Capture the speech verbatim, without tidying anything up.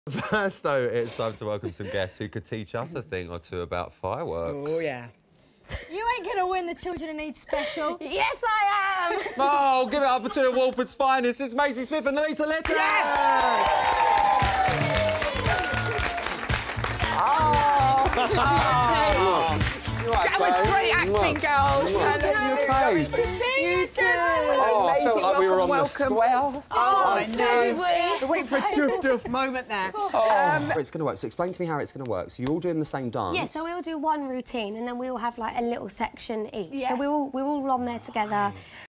First, though, it's time to welcome some guests who could teach us a thing or two about fireworks. Oh, yeah. You ain't gonna win the Children in Need special. Yes, I am! Oh, give it up for two of Walford's finest. It's Maisie Smith and Lisa Little. Yes! Oh! Oh. That was great acting, girls. Hello, you okay? You too. Oh, I felt like we were on the square. Oh, I know. We're waiting for a doof doof moment there. Oh. Um, It's going to work. So explain to me how it's going to work. So you're all doing the same dance. Yeah, so we all do one routine and then we all have like a little section each. Yeah. So we all we're all on there together.